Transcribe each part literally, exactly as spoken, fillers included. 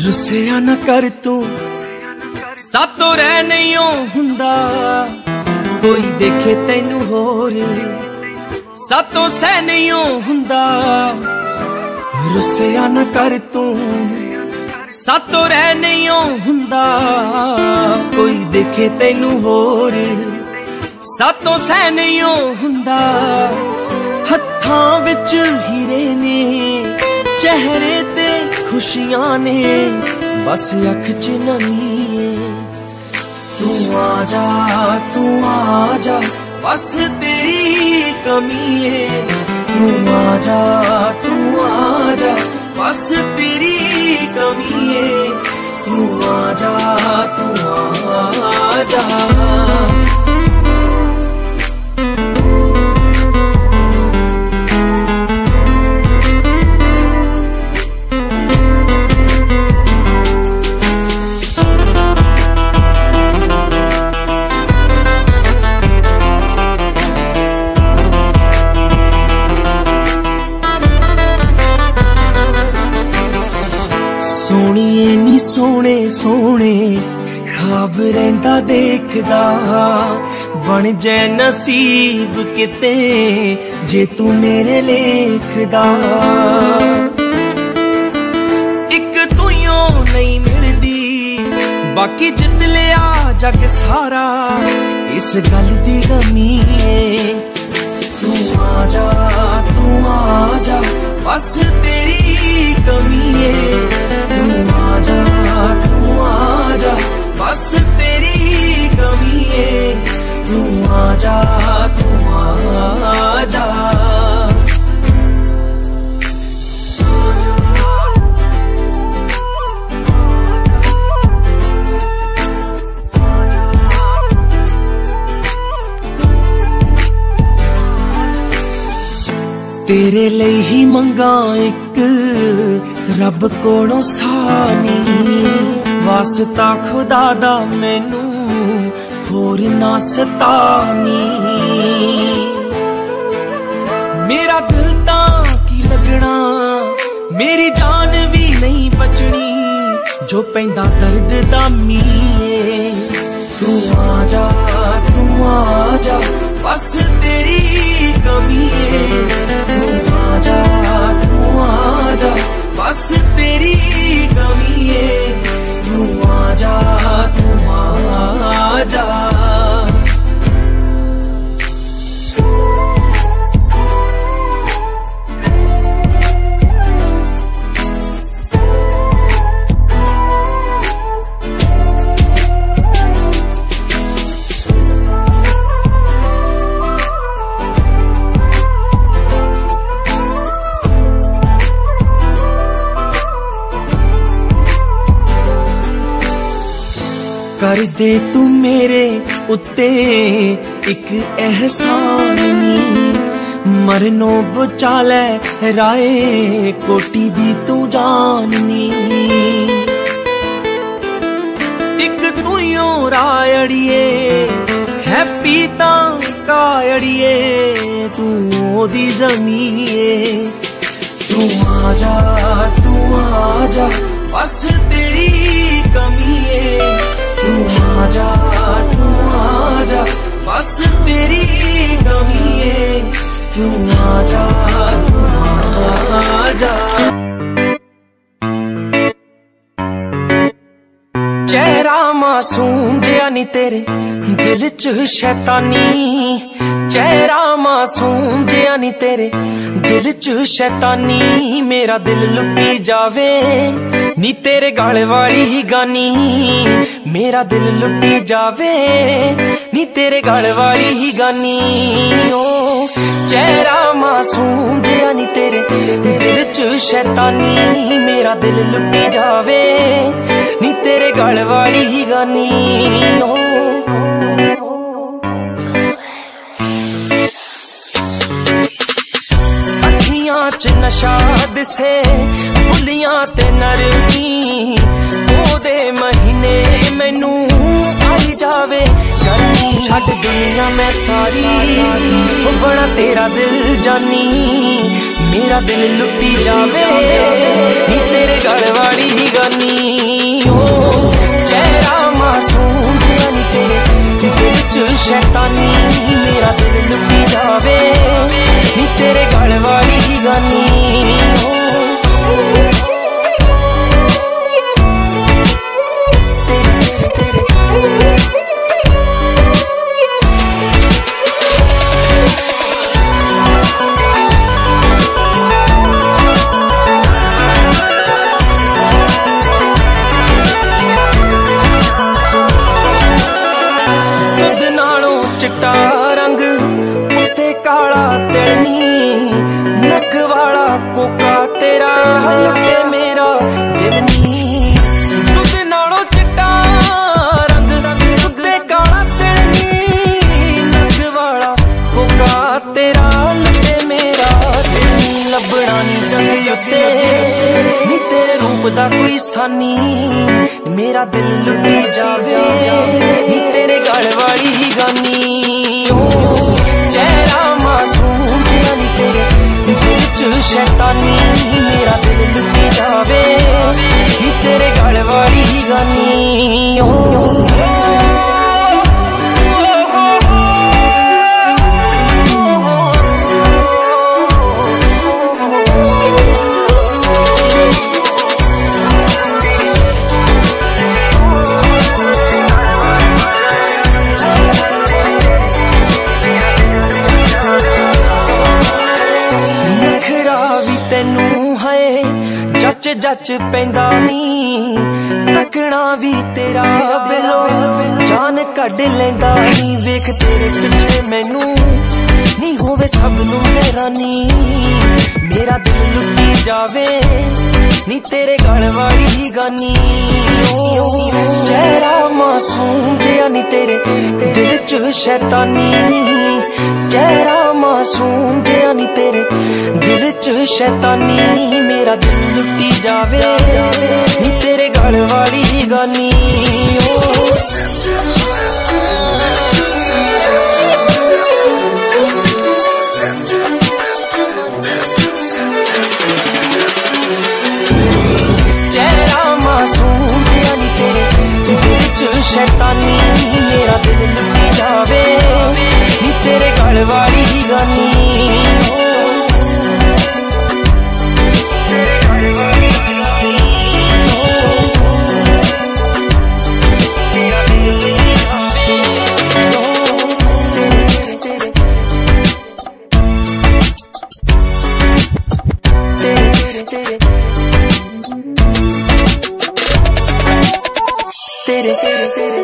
रुसिया न कर तू सातों रह नहीं हुंदा, कोई देखे तैनू होर सातों सह नहीं हुंदा। रुसिया न कर तू सातों रह नहीं हुंदा, कोई देखे तैनू होर सातों सह नहीं हुंदा। हत्थां विच हीरे ने चेहरे ते खुशियां ने, बस अख च नमी है। तू आजा तू आजा बस तेरी कमी है। तू आजा तू आजा बस तेरी कमी है। तू आजा तू आजा। सोहणिए नी सोने सोने ख्वाब रहिंदा देखदा, बन जाए नसीब किते जे तू मेरे लेखदा। इक तूं नहीं मिलदी बाकी जित लिया जग सारा, इस गल दी गमी है। तू आजा तू आजा बस तेरी कमी है। तू आजा तू आजा बस तेरी कमी है। तू आजा तू आजा। तेरे लिए ही मंगा एक रब कोलों सानी, वास्ता खुदा दा मैनू होर ना सतानी। मेरा दिल तां की लगना, मेरी जान भी नहीं बचनी, जो पैंदा दर्द दा मीए। तू आजा तू आजा बस तेरी कमी है। तू आजा तू आजा बस तेरी कमी है। तू आजा तू आजा। कर दे तू मेरे उत्ते एक एहसान नी, मरनो बचा ले राए कोटी दी तू जाननी। एक तू यो रायड़िए हैप्पी तां कायड़िए, तू ओदी जमीए। तू आजा तू आजा बस तेरी कमी है। तू आजा तू आजा बस तेरी कमी है। तू आजा तू आजा। चेहरा मासूम जिया नी तेरे दिल च शैतानी, चेहरा मासूम जिया नी तेरे दिल च शैतानी। मेरा दिल लुटी जावे नी तेरे गल वाली ही गानी, मेरा दिल लुटी जावे नी तेरे गल वाली ही गानी। ओ चेहरा मासूम जिया नी तेरे दिल च शैतानी, मेरा दिल लुटी जावे नी तेरे गल वाली ही गानी। ओ अखियां च नशा दिसे बुलियां ते नरमी, ओदे महीने मैनू आई जावे गर्मी। छड्ड दुनिया मैं सारी ओ बड़ा तेरा दिल जानी, मेरा दिल लुटी जावे नी तेरे गल वाली ही गानी। शैतानी मेरा दिल लुटी जावे नी तेरे गल वाली गानी। चिट्टा रंग उत्ते काला तिलनी नक वाला कोका तेरा लुटे मेरा दिल नी। दुध नालों चिट्टा रंग उत्ते काला तिलनी नक वाला कोका तेरा लुटे मेरा दिल नी। लभना नी चंगे उत्ते नी तेरे रूप दा कोई सानी मेरा दिल लुटी जावे नी तेरे गल वाली गानी। चेहरा मासूम जिहा नी तेरे दिल च शैतानी मेरा दिल लुटी जावे नी तेरे गल वाली गानी। जच जच पैंदा नी तकना भी तेरा बिलो जान कढ़ लेंदा नी। वेख तेरे पिछे मैनू नी होवे सब नू हैरानी मेरा दिल लुटी जावे नी तेरे गल वाली गानी। चेहरा मासूम जिहा नी तेरे दिल च शैतानी चेहरा मासूम जिहा नी तेरे दिल च शैतानी मेरा दिल लुटी जावे नी तेरे गल वाली गानी। चेहरा मासूम जिहा नी तेरे दिल च शैतानी मेरा दिल लुटी जावे नी तेरे गल वाली गानी। तेरे तेरे तेरे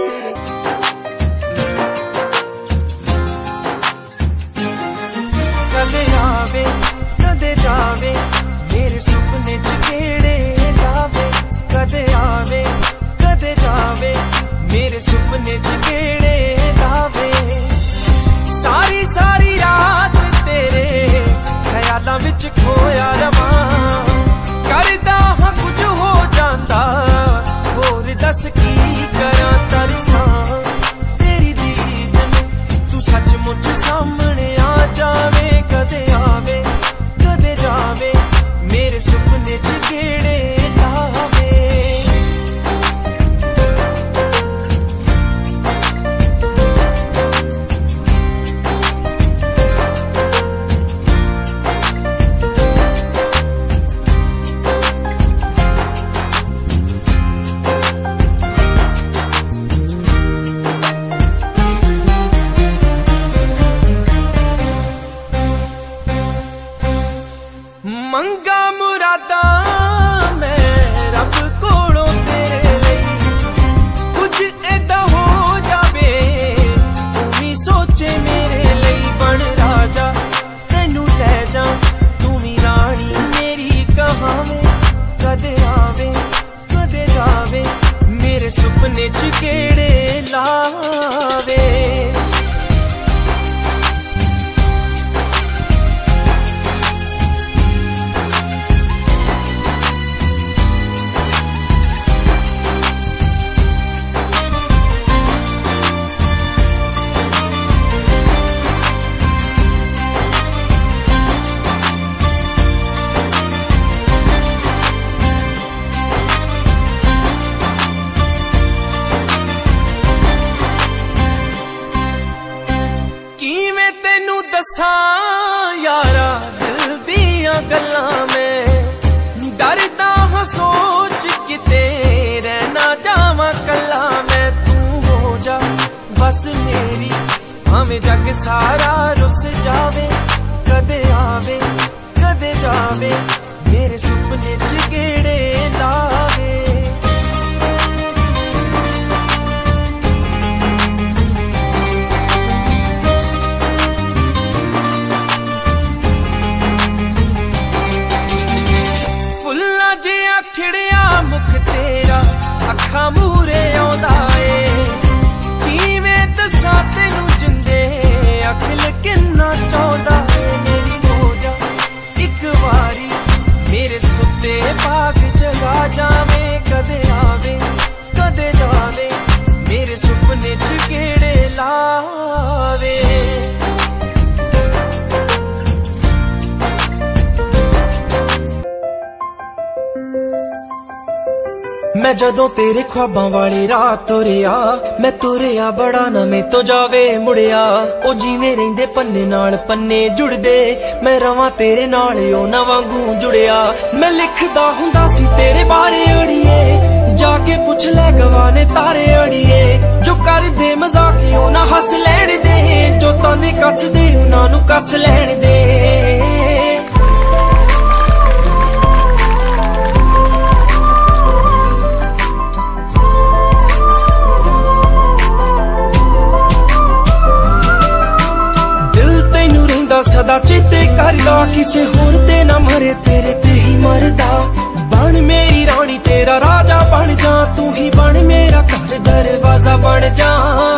कदे आवे कदे जावे मेरे सुपने च केड़े लावे। कदे आवे कदे जावे मेरे सुपने च केड़े लावे। सारी सारी रात तेरे ख्यालां विच खोया रवां करदा हां कुछ हो जांदा होर दस की करां तरसां तेरी दीद में तू सचमुच सामने आ जावे। कदे आवे कदे जावे मेरे सुपने च केड़े लावे। मंगा मुरादा मैं रब कोलों तेरे लई कुछ ऐदा हो जावे तू भी सोचे मेरे लई। बन राजा तेनू ले जा तू भी रानी मेरी कहावे। कदे आवे कदे जावे मेरे सुपने च केड़े लावे। बस मेरी, भावें जग सारा रुस जावे, कदे आवे कदे जावे, मेरे सुपने च गेड़े लावे। फुल्ला जिहा खिड़िया मुख तेरा, अखा मूरे आउंदा ए, किवें दस्सां तैनूं जिंदे अखिल किन्ना चाहुंदा ए। मेरी मोजा इक वारी मेरे सुते बाग जगा जावे, कदे आवे कदे जावे, मेरे सुपने च गेड़े लावे। मैं जदों तेरे ख्वाबां वाली राह तुरिया, मैं तुरिया बड़ा ना मैं तो जावे मुड़िया, ओ जिवें रहिंदे पन्ने नाल पन्ने जुड़दे, मैं रवां तेरे नाल ओ ना वांगू जुड़िया। मैं लिखदा हुंदा सी तेरे बारे अड़िए, जाके पुछ ले गवाने तारे अड़िए, जो कर दे मजाक ओ ना हस लैण दे, जो ताने कस दे उन्हां नूं कस लैण दे। सदा चेते करदा, किसे होर ते ना मरे, तेरे ते ही मरदा। बन मेरी रानी तेरा राजा बन जा, तू ही बन मेरा घर दरवाजा बन जा।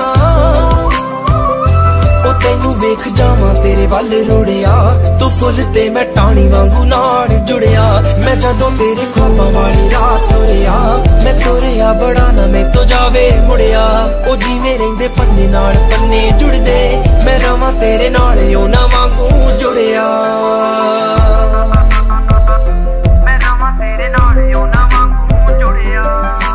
ओ तैनू वेख जावां तेरे वल रुड़िया, तू फुल ते मैं टाणी वांगू नाल जुड़िया। मैं जदों तेरे ख्वाबां वाली राह तुरिया, मैं तुरिया बड़ा ना मैं तो जावे मुड़िया, ओ जिवें रहिंदे पन्ने नाल पन्ने जुड़दे, मैं रवां तेरे नाल ओ ना वांगू जुड़िया। मैं रवां तेरे नाल ओ ना वांगू जुड़िया,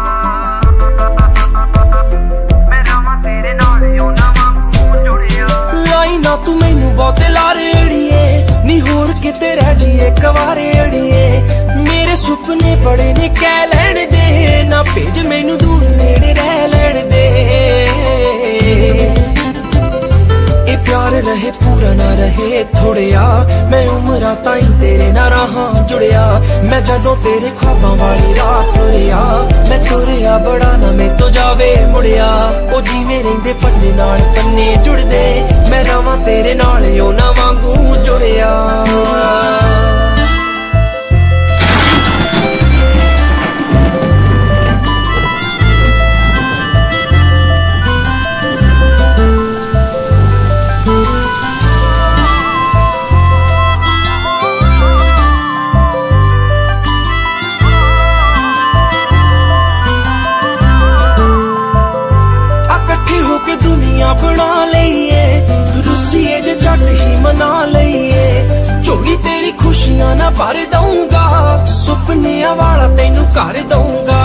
मैं रवां तेरे नाल ओ ना वांगू जुड़िया। लाई ना तू मैनू बहुते लारे अड़िए, नी होर किते रह जाइए कवारे अड़िए, मेरे सुपने बड़े ने कह लैण दे, ना भेज मैनू दूर नेड़े रह लैण दे। ए प्यार रहे पूरा ना रहे थोड़िया, मैं उमरां ताईं तेरे ना रहां जुड़िया। मैं जदों तेरे ख्वाबां वाली राह तुरिया, मैं तुरिया बड़ा ना मैं तो जावे मुड़िया, ओ जिवें रहिंदे पन्ने नाल पन्ने जुड़दे, मैं रवां तेरे नाल ओ ना वांगू जुड़िया। बना लईए रुसीए जे जट ही मना लईए, झोली तेरी खुशियां ना भर दूंगा, सुपनिया वाला तेनू कर दूंगा।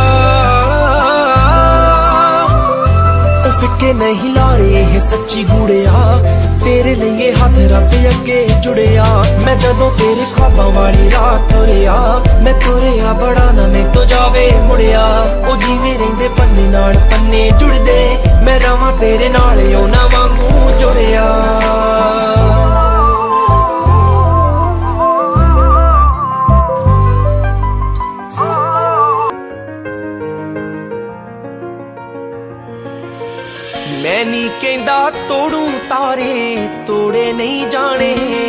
फिक्के नहीं लारे है सच्ची गुड़िया, तेरे लिए हाथ रब अगे जुड़िया। मैं जदों तेरे ख्वाबां वाली राह तुरिया, मैं तुरिया बड़ा ना मैं तो जावे मुड़िया, ओ जिवें रहिंदे पन्ने नाल पन्ने जुड़दे, मैं रवां तेरे नाल ओ ना वांगू जुड़िया। मैं नी कहंदा तोड़ू तारे तोड़े नहीं जाने,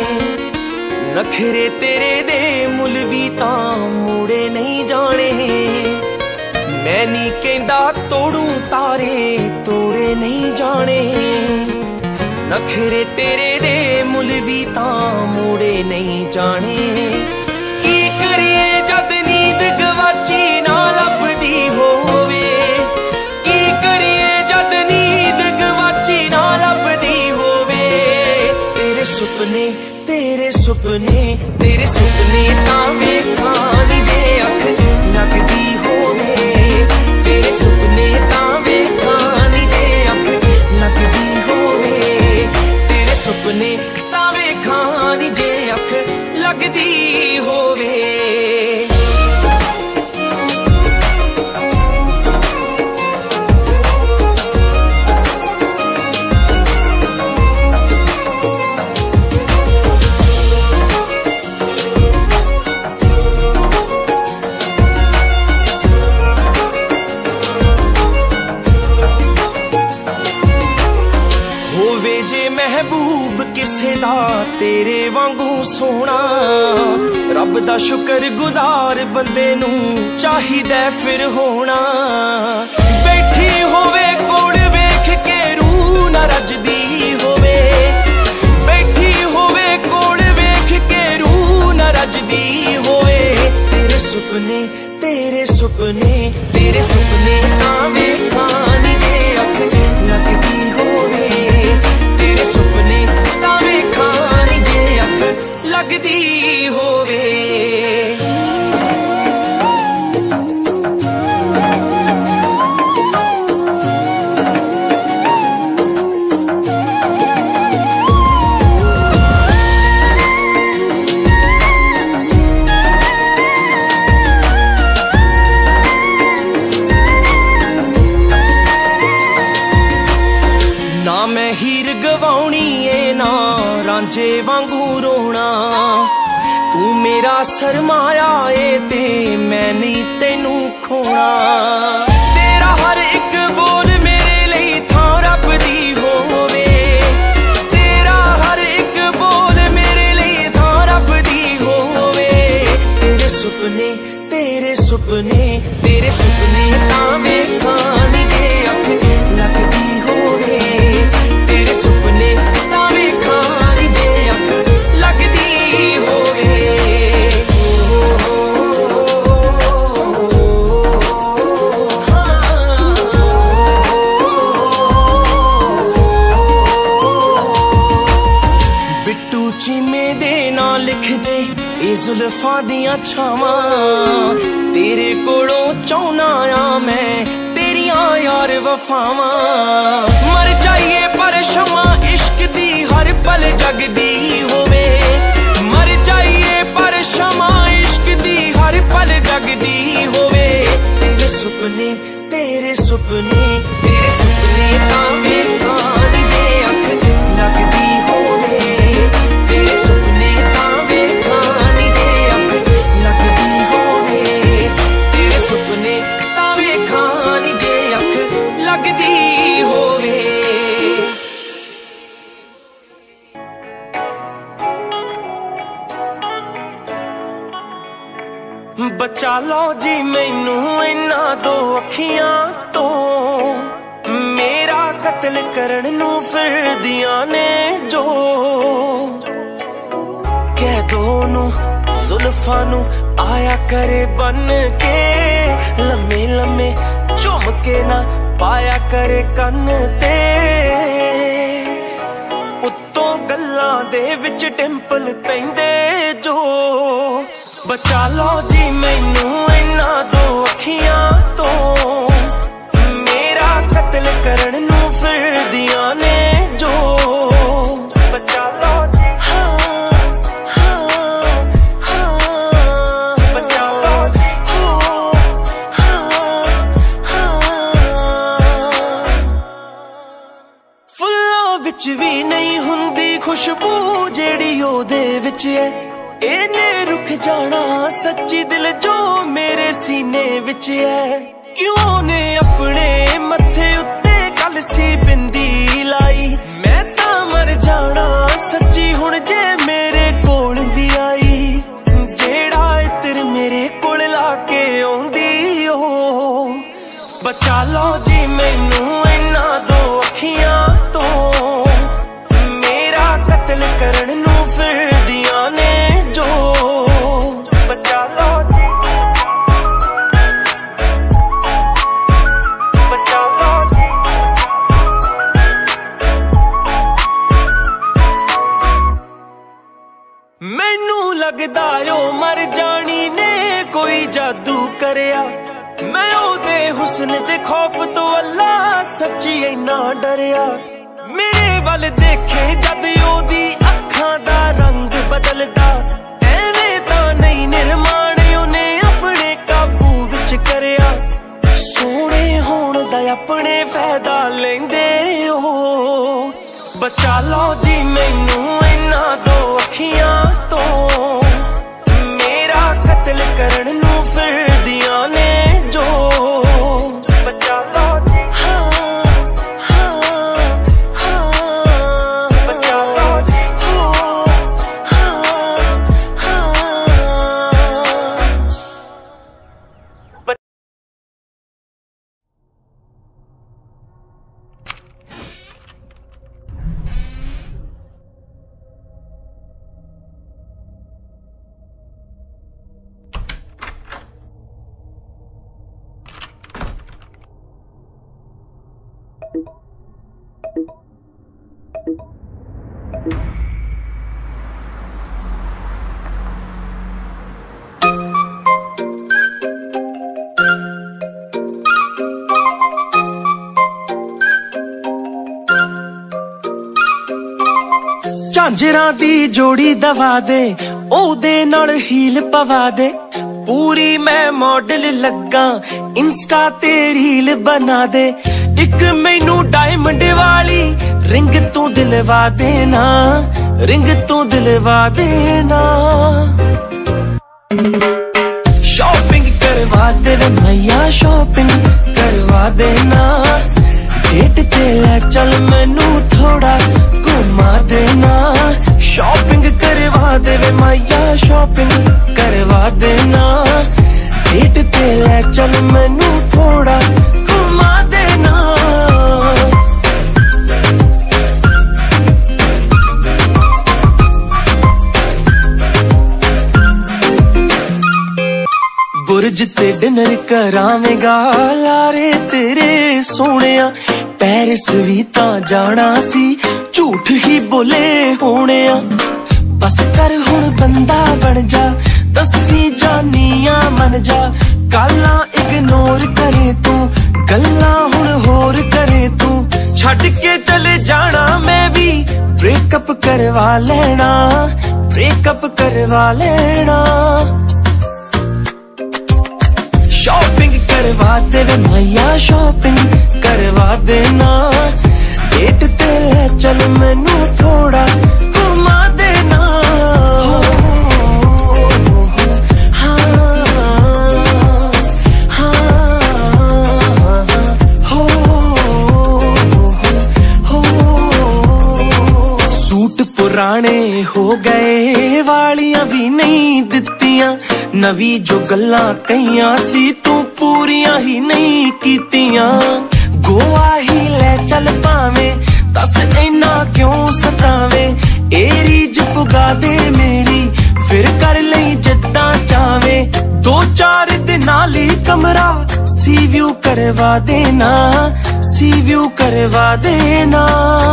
नखरे तेरे दे मुल भी तां मुड़े नहीं जाने। मैं नी कहंदा तोड़ू तारे तोड़े नहीं जाने, नखरे तेरे दे मुल भी तां मुड़े नहीं जाने। की करिए जद नींद गवाची ना लभदी होवे, की करिए जद नींद गवाची ना लभदी होवे। तेरे सुपने तेरे सुपने तेरे सुपने तां वेखां नी जे अख लगदी होवे, तेरे सुपने तां वेखां नी जे अख लगदी होवे, तेरे सुपने तां वेखां नी जे अख लगदी होवे। किसे दा तेरे वांगू सोना। रब दा शुक्र गुजार बंदे नू चाहिदा फिर होना। बैठी होवे कोल वेख के रूह ना रजदी होवे, बैठी होवे कोल वेख के रूह ना रजदी होवे। तेरे सुपने तेरे सुपने तेरे सुपने तां वेखां नी जे अख लगदी होवे। तेरे सुपने तां वेखां नी जे अख लगदी होवे। हीर गवाउणी ए ना रांझे वांगू रोना। तू मेरा सरमाया ए ते मैं नहीं तेनू खोना। तेरा हर एक बोल मेरे लिए थां रब दी होवे। तेरा हर एक बोल मेरे लिए थां रब दी होवे। तेरे सुपने तेरे सुपने तेरे सुपने तां वेखां नी जे अख लगदी होवे। तेरे सुपने तां वेखां नी जे अख लगदी होवे। बिट्टू चीमे दे ना लिख दे ए जुल्फां दियां छावां। तेरे कोलों चाहुना आ मैं तेरियां यार वफावां। मर जाइए पर क्षमा इश्क दी हर पल जगदी होवे। मर जाइए पर क्षमा इश्क दी हर पल जगदी होवे। तेरे सुपने तेरे सुपने तेरे सुपने तां वेखां नी जे अख लगदी होवे। तेरे सुपने तां वेखां नी जे अख लगदी होवे। तेरे सुपने तां वेखां नी जे अख लगदी होवे। बचा लो जी मैनू इन्ना दो अखियां तो। मेरा कत्ल करन नू फिरदियां ने जो। कह दो नू जुल्फां नू आया करे बन के। लम्मे लम्मे झुम के ना पाया करे कन ते। उत्तों गल्लां दे विच डिंपल पैंदे जो। बचा लो जी मैनू इन्ना दो अखियां तो। मेरा कत्ल करन नू फिरदियां ने जो। बचा लो हाँ हाँ हाँ बचा लो हो हाँ हाँ। फुल्लां विच भी नहीं हुंदी खुशबू जेड़ी ओदे विच है। इन्ने रुक जाना सच्ची दिल जो मेरे सीने विच है। क्यों ने अपने मथे उत्ते कलसी बिंदी लाई। मैं तां मर जाना सच्ची हुण जे मेरे कोल भी आई। जेड़ा इत्र मेरे कोल लाके आउंदी ओ। बचा लो जी मैनू इन्ना दो अखियां तो। मेरा कत्ल करन नू फिरदियां ने जो। बचा लो बचा लो मैनू लगदा ओ मर जानी ने कोई जादू करया। मैं ओदे हुस्न दे खौफ तो अल्लाह सच्ची इन्ना डरिया। मेरे वल देखे जद ओदी अखां दा रंग बदलदा। एवें तां नहीं निर्माण ओने अपने काबू विच करया। सोहणे होण दा अपने फायदा लैंदे ओ। बचा लो जी मैनू इन्ना दो अखियां तो। मेरा कत्ल करन नू फिरदियां ने जो। बचा लो हाँ हाँ हाँ बचा लो झांजरा दी जोड़ी दवा दे, ओदे नाल हील पवा दे। पूरी मैं मॉडल लगा, इंस्टा ते रील बना दे। एक मैनू डायमंड वाली रिंग तू दिलवा देना, रिंग तू दिलवा देना। शॉपिंग करवा दे मैया, शॉपिंग करवा देना। डेट ते ले चल मैनू थोड़ा घुमा देना। शॉपिंग करवा दे मैया, शॉपिंग करवा देना। डेट ते ले चल मैनू थोड़ा घुमा देना। बुर्ज ते डिनर करावेगा लारे तेरे सोहणिया। पेरिस भी तां जाना सी, झूठ ही बोले होने आ। बस कर हुण बंदा बन जा, दसी जानिया मन जा। गालां इग्नोर करे तू, गल्लां हुण होर करे तू। छड्ड के चले जाना मैं भी, ब्रेकअप करवा लेना, ब्रेकअप करवा लेना। शॉपिंग करवा दे मैया, शॉपिंग करवा देना। डेट ते ले चल मैनू थोड़ा घुमा देना। हो, हाँ, हाँ, हो, हो। सूट पुराने हो गए, वालियां भी नहीं दित्तियां। नवी जो गल्लां कहियां सी, तू पूरियां ही नहीं कीतियां। गोवा ही ले चल पावे, दस इना क्यों सतावे। ए रीज पुगा दे मेरी, फिर कर लई जिद्दां चावे। दो चार दिनां लई कमरा सी व्यू करवा देना, सी व्यू करवा देना।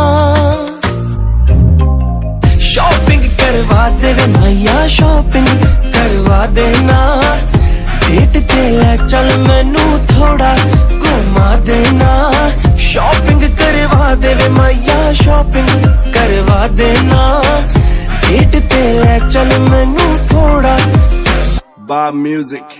शॉपिंग करवा दे मैया, शॉपिंग करवा देना। डेट ते ले चल मैनू थोड़ा घुमा देना। शॉपिंग करवा दे मैया, शॉपिंग करवा देना। डेट ते ले चल मैनू थोड़ा। Bob Music।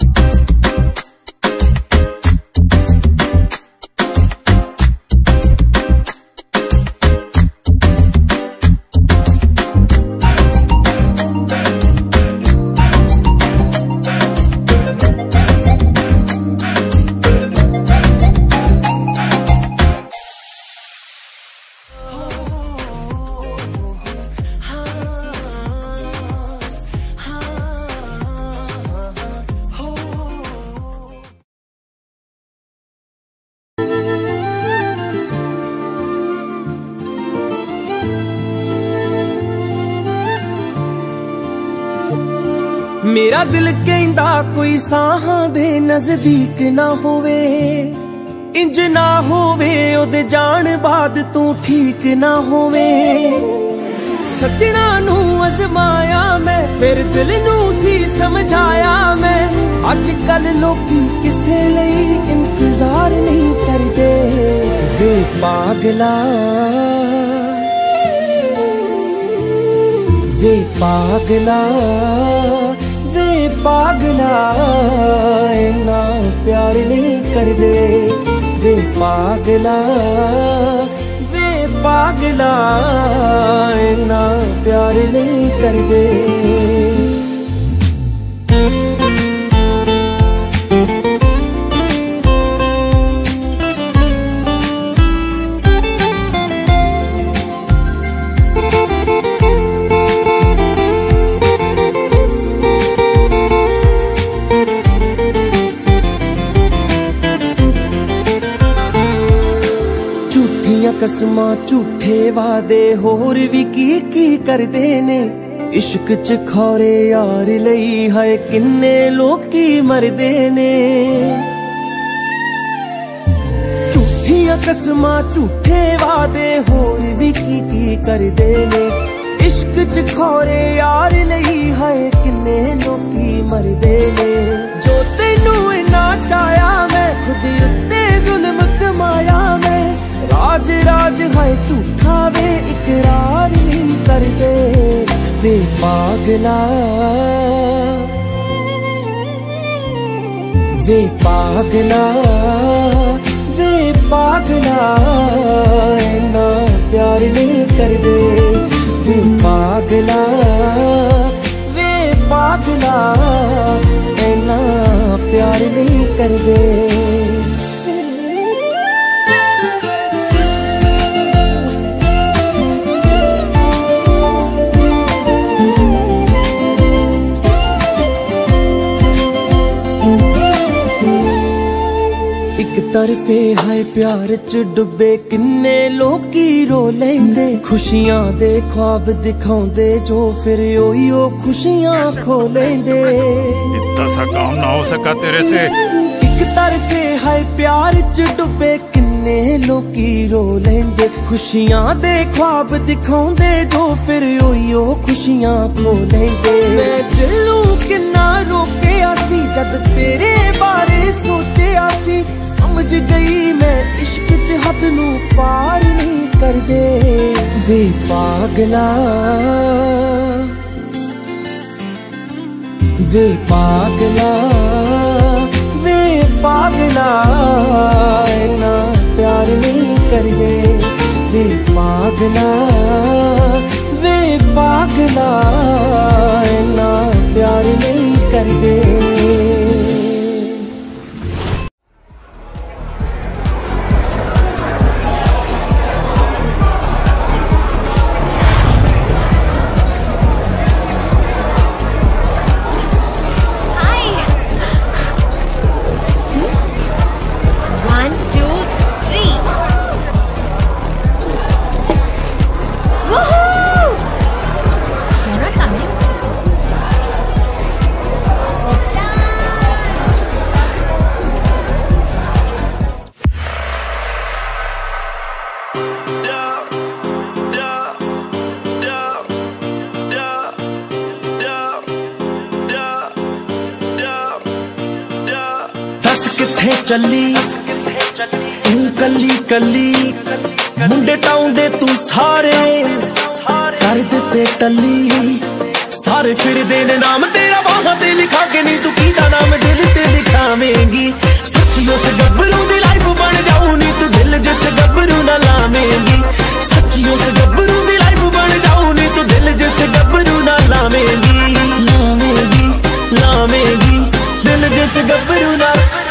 मेरा दिल कहंदा कोई साहां दे नजदीक ना होवे। इंज ना होवे ओदे जान बाद तू ठीक ना होवे। सजना नू अजमाया मैं, फिर दिल नू सी समझाया मैं। अज कल लोकी किसे लई इंतजार नहीं करदे। वे पागला, वे पागला, वे पागला, इन्ना प्यार नहीं करदे। वे पागला, वे पागला, इन्ना प्यार नहीं करदे। कसमां झूठे वादे होर भी की की करदे ने। इश्क च खौरे यार लई हाय किन्ने लोकी मरदे ने। झूठियां कसमां झूठे वादे होर भी की की करदे ने। इश्क च खौरे यार लई हाय किन्ने लोकी मरदे ने। जो तेनू इन्ना चाया मैं, खुद उत्ते जुल्म कमाया मैं। राज राज है झूठा वे इकरार नहीं करदे। पागला वे पागला वे पागला इन्ना प्यार नहीं कर दे वे पागला वे पागला इन्ना प्यार नहीं कर दे। एक तरफे हाय प्यार च डुबे किन्ने लोकी रो लेंदे खुशियां दे ख्वाब दिखाउंदे जो फिर ओही ओ खुशियां खो लेंदे। इतना सा काम ना हो सका तेरे से। एक तरफे हाय प्यार च डुबे किन्ने लोकी रो लेंदे खुशियां दे ख्वाब दिखाउंदे जो फिर ओही ओ खुशियां खो लेंदे। मैं दिलों किन्ना रोकिया सी जद तेरे बारे सोचिया सी समझ गई मैं इश्क च हद नू पार नहीं कर दे वे पागला वे पागला वे पागला इन्ना प्यार नहीं कर दे वे पागला वे पागला इन्ना प्यार नहीं कर दे। चली तू कली कली मुंडे टाउंडे तू सारे कर दिते टली सारे फिर देने नाम तेरा बाहां ते लिखा के नहीं तू कीदा नाम दिल ते लिखावेंगी सच्ची उस गब्बरू दी लाइफ बन जाऊं नी तू दिल जिस गब्बरू ना लावेंगी सच्ची उस गब्बरू दी लाइफ बन जाऊं नी तू दिल जिस गब्बरू ना लावेंगी लावेंगी लावेंगी दिल जिस गब्बरू ना।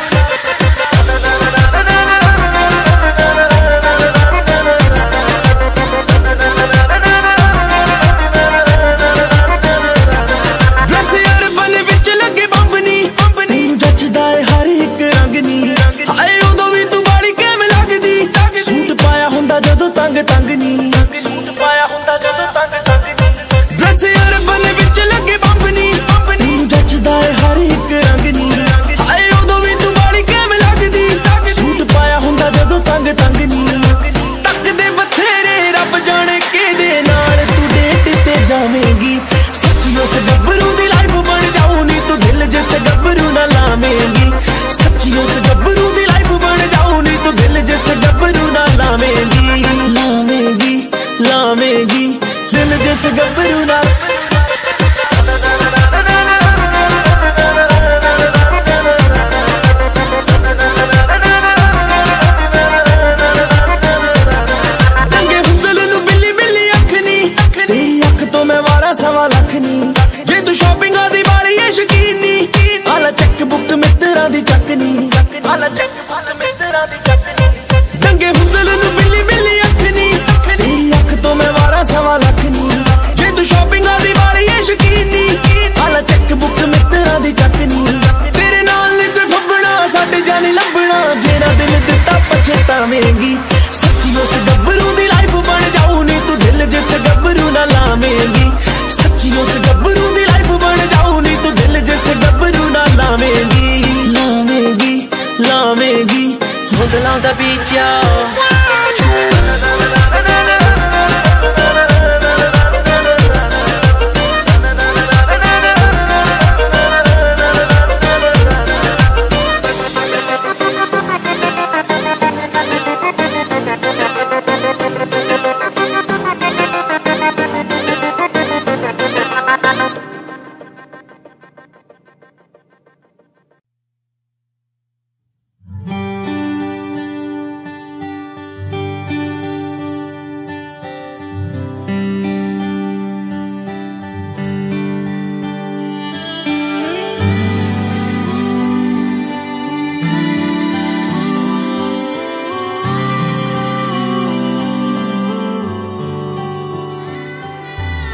सच्ची उस गब्बरू दी लाइफ बन जाऊं नी तू दिल जिस गब्बरू ना लावेंगी सच्ची उस गब्बरू दी लाइफ बन जाऊं नी तू दिल जिस गब्बरू ना लावेंगी लावेंगी लावेंगी मुगलों दा बीचा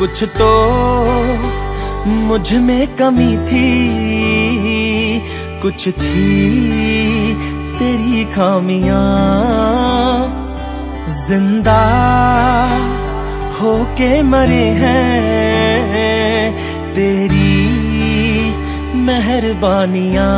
कुछ तो मुझ में कमी थी, कुछ थी तेरी खामियां। जिंदा होके मरे हैं तेरी मेहरबानियां।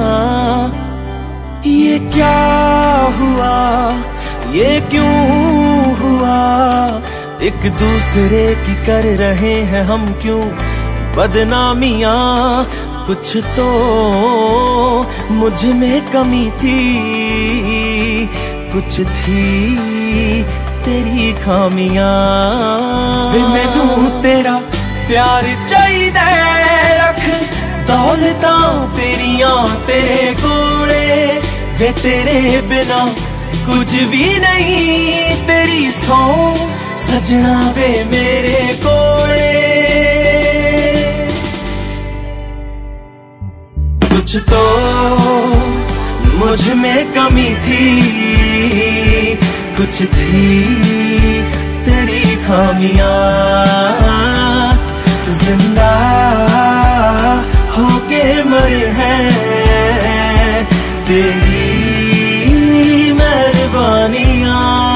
ये क्या हुआ, ये क्यों हुआ, एक दूसरे की कर रहे हैं हम क्यों बदनामियां। कुछ तो मुझ में कमी थी, कुछ थी तेरी खामियां। वे मैनू तेरा प्यार चाहिदा रख, दौलतां तेरियां तेरे कोले। वे तेरे बिना कुछ भी नहीं, तेरी सौ सजना वे मेरे कोले। कुछ तो मुझ में कमी थी, कुछ थी तेरी खामियां। जिंदा होके मरे हैं तेरी मेहरबानियां।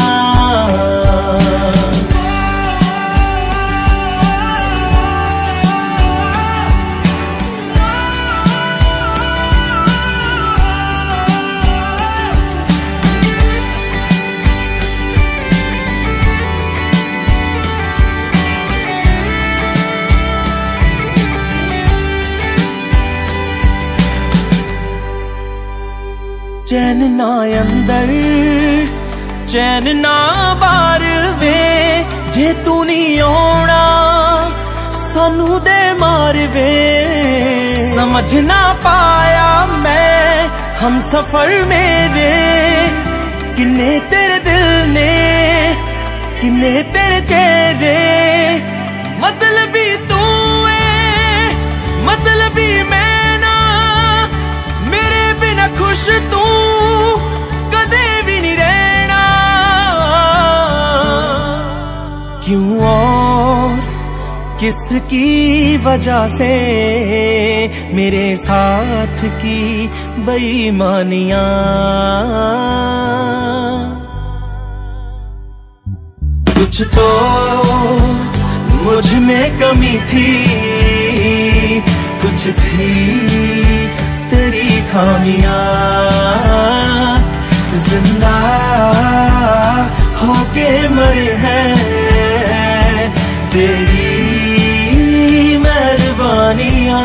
चैन ना अंदर चैन ना बाहर वे, जे तू नहीं आना सानू दे मार वे। समझ ना पाया मैं हम सफर मेरे, किन्ने तेरे दिल ने किन्ने तेरे चेहरे। मतलबी तू है मतलबी मैं ना, मेरे बिना खुश तू कदे भी नहीं रहना। क्यों और किसकी वजह से मेरे साथ की बेईमानियां। कुछ तो मुझ में कमी थी, कुछ थी तेरी खामियां। जिंदा होके मरे हैं तेरी मेहरबानियां।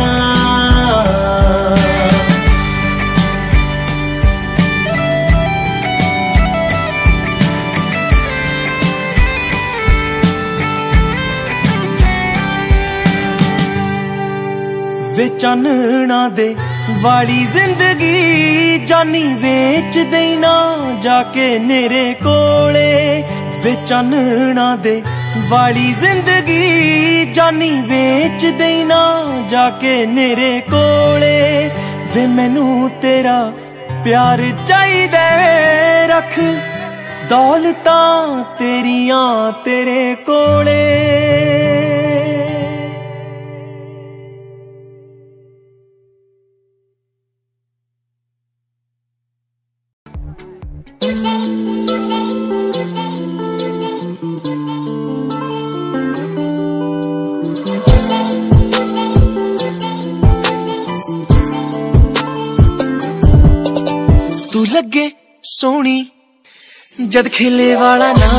वे चानना दे वाली जिंदगी जानी वेच देना जाके मेरे कोले। वे चानना दे वाली जिंदगी जानी वेच देना जाके मेरे कोले। वे मैनू तेरा प्यार चाहिदा रख, दौलतां तेरियां तेरे कोले। तू लगे सोनी जद खिले वाला ना,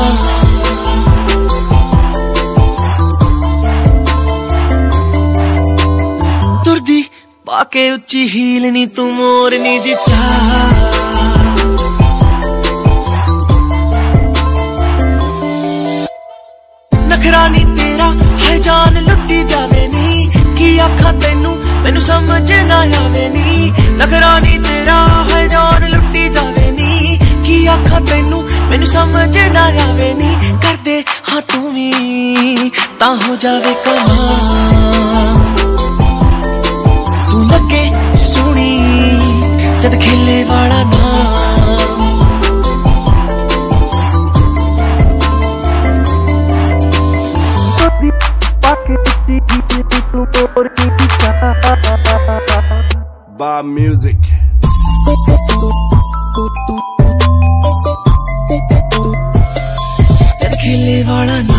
तुरदी पाके उच्ची हील नी तू मोरनी दी चाह। नखरा नी तेरा है जान लुटी जावे नी, की आखा तेनू मैनू समझ ना आवे नी। नखरा नी तेरा है जान लुटी जावे नी, की आखा तेनू मैनू समझ ना आवे नी। कर दे हाँ तू भी ता हो जावे कमाल। तू लगे सोनी जद खेले वाला ना, चरखिले वाला ना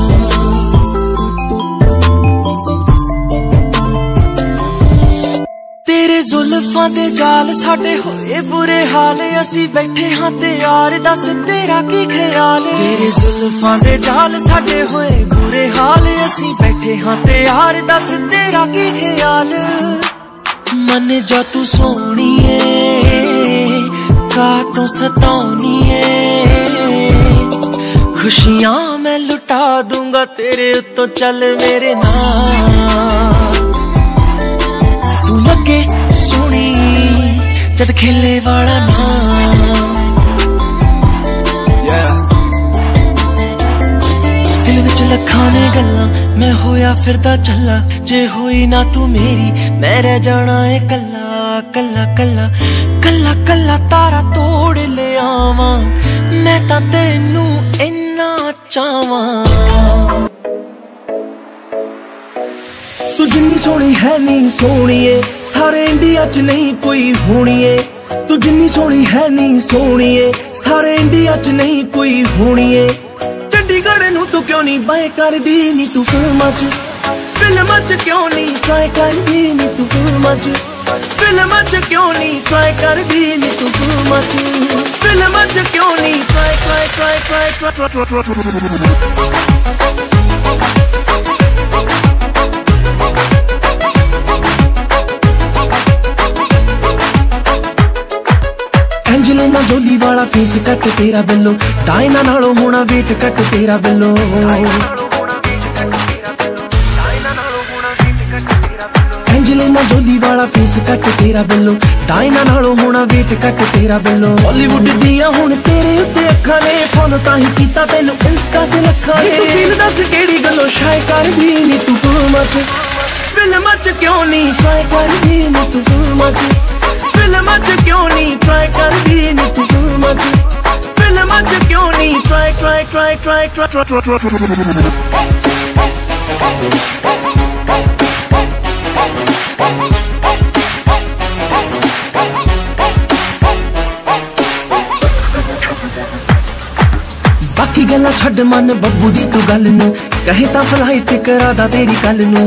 तेरे जुल्फां दे जाल साडे होए बुरे हाल असी बैठे हां ते यार दस तेरा की ख्याल तेरे जुल्फां दे जाल साडे होए बुरे हाल असी बैठे हां ते यार दस तेरा की ख्याल मन जा तू सोहणीए का तू सताउणीए खुशियां मैं लुटा दूंगा तेरे उत्तों चल मेरे नाल तू लगे सोहनी जद खेले वाला ना दिल विच लखां ने गल्लां मैं होया फिरदा चला जे होई ना तू मेरी मैं रह जाना है कल्ला कल्ला कल्ला कल्ला कल्ला तारा तोड़ ले आवां मैं तां तैनू इन्ना चाहवां तू जिन्नी सोहनी है नी सोहणीए सारे इंडिया च नहीं कोई होणीए तू जिन्नी सोहनी है नी सोहणीए सारे इंडिया च नहीं कोई होणीए चंडीगढ़ नू तू क्यों नहीं बाय कर दी नी तू फिल्मां च फिल्मां च क्यों नहीं ट्राई कर दी नी तू फिल्मां च फिल्मां च क्यों नहीं ट्राई कर दी नी तू फिल्मां च फिल्मां च क्यों नहीं try try try try try Angelina Jolie वाला फेस कट तेरा बिल्लो डायना नालों होना वेट कट तेरा बिल्लो एंजेलिना जोली वाला फेस कट तेरा बिल्लो डायना नालों होना वेट कट तेरा बिल्लो बॉलीवुड दियां हुण तेरे उत्ते अखां ने फॉलो तां ही कीता तैनू इंस्टा ते लखां ने तू फील दस केड़ी गल्लों शाय कर दी नी तू फिल्मां च फिल्मां च क्यों नहीं ट्राई कर दी नी तू फिल्मां च फिल्मां च क्यों नहीं ट्राई कर दी नी तू फिल्मां च फिल्मां च क्यों नहीं try try try try try बाकी गल्लां छड्ड मन बब्बू दी तू गल नू कहे तां फ्लाइट करा दा तेरी कल नू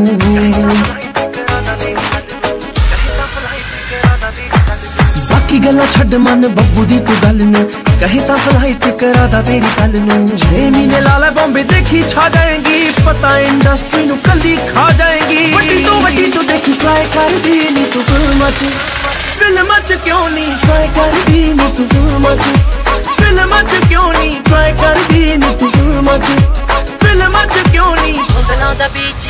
बाकी गल्लां छड्ड मन बब्बू दी तू गल नू कहे तां फ्लाइट करा दा तेरी कल नू छे महीने ला लै बॉम्बे देखी छा जाएंगी पता इंडस्ट्री नू कल्ली खा जाएंगी वड्डी तो वड्डी तू देखी ट्राई कर दी नी तू फिल्मां च फिल्मां च क्यों नहीं ट्राई कर दी नी तू फिल्मां च फिल्मां च क्यों नहीं ट्राई कर दी नी तू फिल्मां च फिल्मां च क्यों नहीं बदलां दा बीच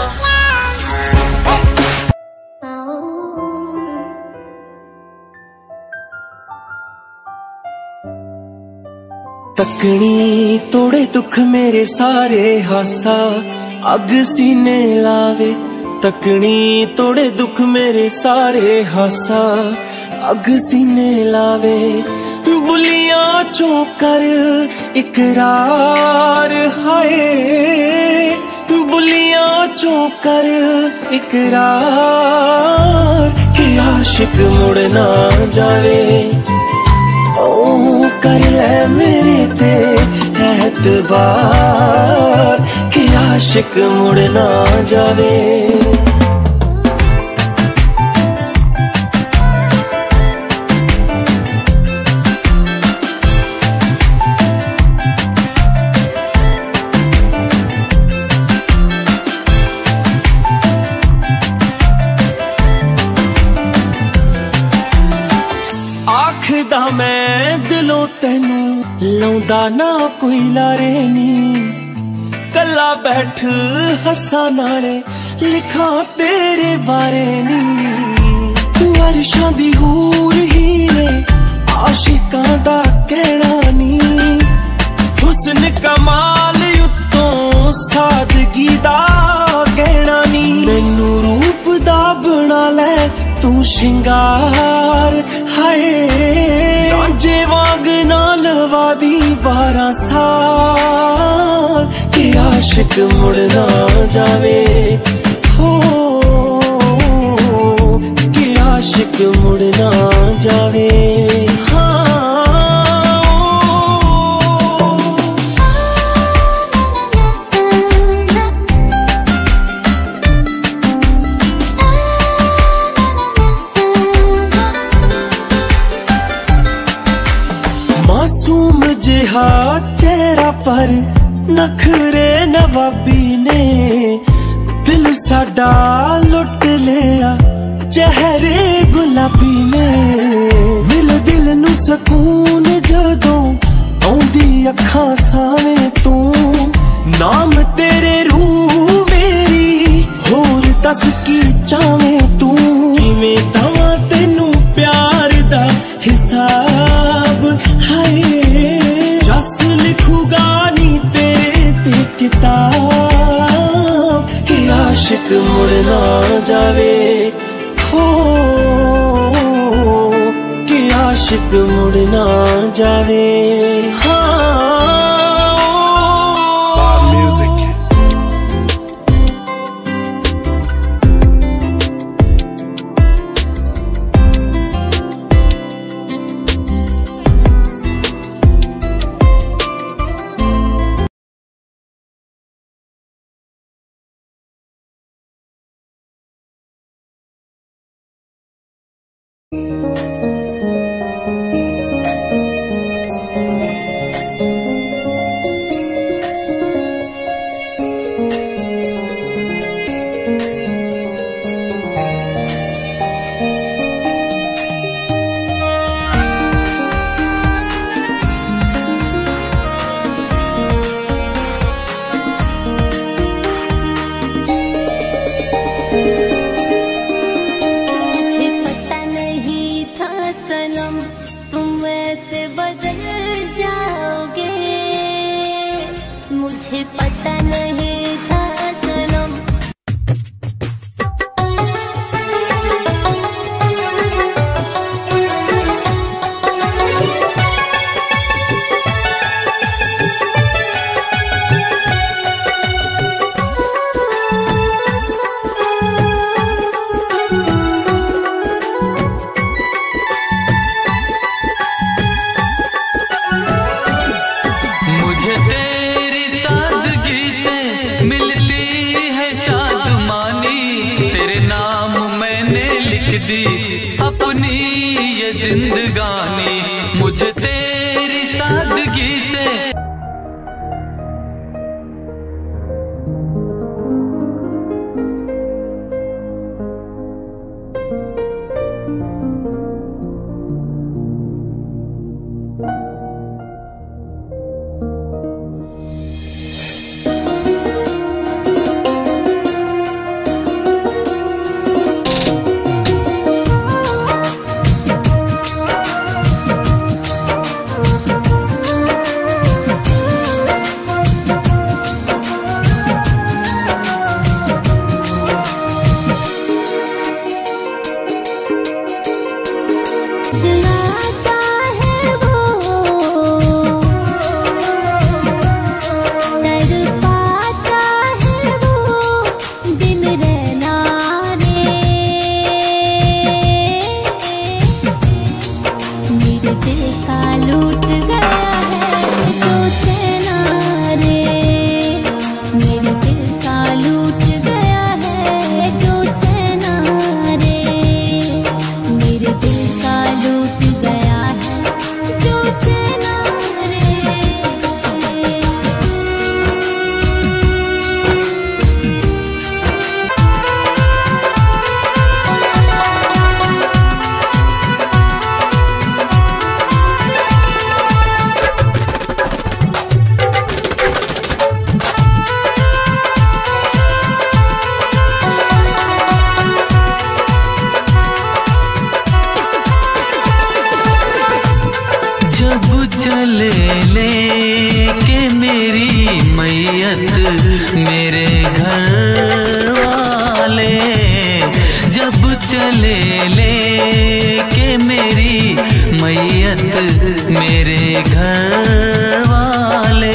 तकनी तोड़े दुख मेरे सारे हासा अग सीने लावे तकनी तोड़े दुख मेरे सारे हासा अग सीने लावे बुलियां चौकर इकरार हाय बुलियां चौकर इकरार कि आशिक मुड़ ना जावे ओ कर ले मेरे ते एतबार कि आशिक मुड़ ना जावे आखदा मैं दिलों तेनू लौंदा ना कोई लारे नी कला बैठ हसा नाले लिखा तेरे बारे नी तू अरशां दी हूर हीरे आशिकां दा कहना नी हुस्न कमाल उत्तों सादगी दा कहना नी मैनू रूप दा बना ले तू शिंगार हाय रांझे वांग ना लवा दी बारह साल कि आशिक मुड़ ना जावे हो कि आशिक मुड़ ना जावे जिहा चेहरा पर नखरे नवाबी ने दिल साडा लुट लिया चेहरे गुलाबी ने। मिल दिल नू सकून जदों आउंदी अखां सावे तू नाम तेरे रूह मेरी होर दस की चावे तू। किवें दवां तेनू प्यार दा हिसाब हाय जस लिखूगा नी तेरे ते किताब कि आशिक मुड़ ना जावे हो कि आशिक मुड़ ना जावे। मुझे पता नहीं था सनम। मुझे तेरी सादगी से मिलती है शादमानी, तेरे नाम मैंने लिख दी अपनी ये जिंदगानी। मुझे तेरी सादगी से लूट गया है जो चैना रे, मेरे दिल का लूट गया है जो चैना रे, मेरे दिल का लूट गया है जो चैना रे। जब चले ले के मेरी मैयत मेरे घर वाले, जब चले ले के मेरी मैयत मेरे घर वाले।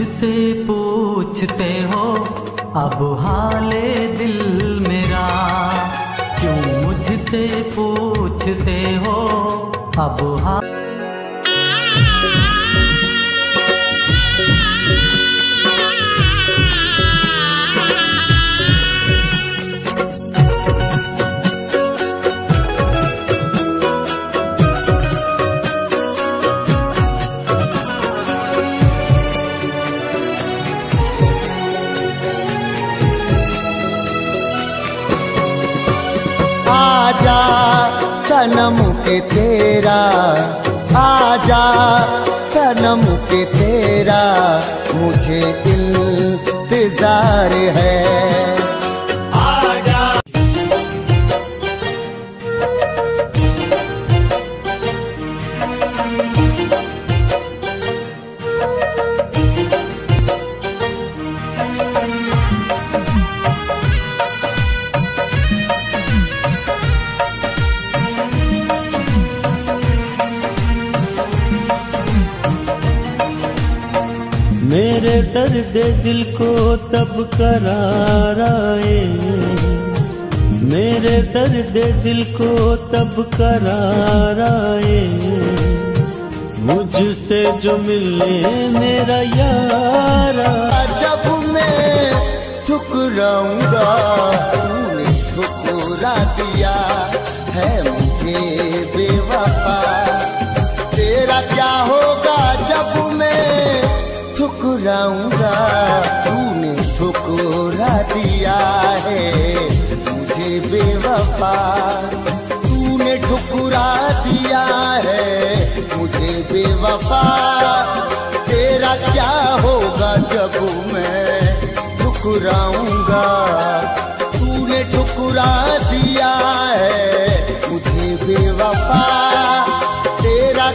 मुझसे पूछते हो अब हाले दिल मेरा, क्यों मुझसे पूछते हो अब हाल। आजा सनम के तेरा, आजा सनम के तेरा मुझे इंतजार है। आजा मेरे दर्द दिल को तब करार आए, मेरे दर्द दिल को तब करार आए, मुझसे जो मिले मेरा यारा। जब मैं ठुकराऊंगा तूने ठुकरा दिया है मुझे बेवफा, तेरा क्या होगा जब मैं ठुकराऊंगा तूने ठुकरा दिया है मुझे बेवफा, तूने ठुकरा दिया है मुझे बेवफा, तेरा क्या होगा जब मैं ठुकराऊंगा, तूने ठुकरा दिया है मुझे बेवफा, तेरा।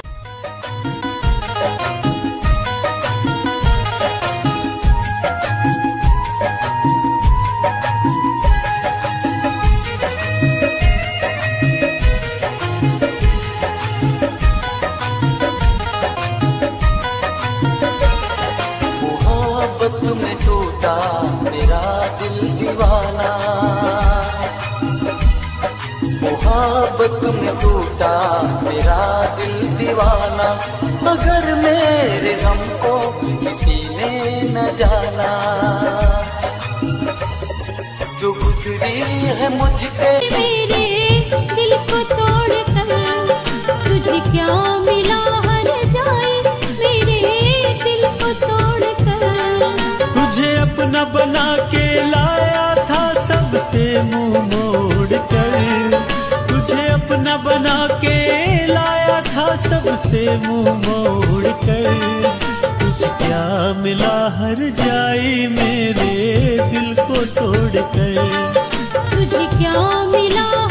मोहब्बत में टूटा मेरा दिल दीवाना, मोहब्बत में टूटा मेरा दिल दीवाना, मगर मेरे गम को किसी ने न जाना, जो गुजरी है मुझ पे मेरे दिल को तोड़ कर तुझे क्या मिला हर जाए, मेरे दिल को तोड़ कर। तुझे अपना बना के लाया था सबसे मुंह मोड़ कर, तुझे अपना बना के लाया था सबसे मुंह मोड़ कर, तुझे क्या मिला हर जाए मेरे दिल को तोड़ कर, तुझे क्या मिला